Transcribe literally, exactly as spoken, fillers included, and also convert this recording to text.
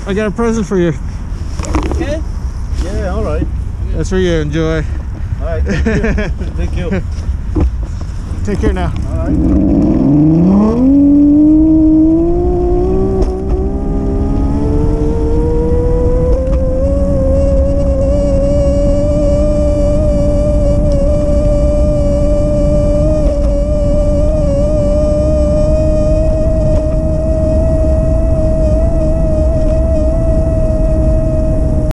I got a present for you. Okay? Yeah, all right. That's for you. Enjoy. All right. Thank you. Thank you. Take care now. All right.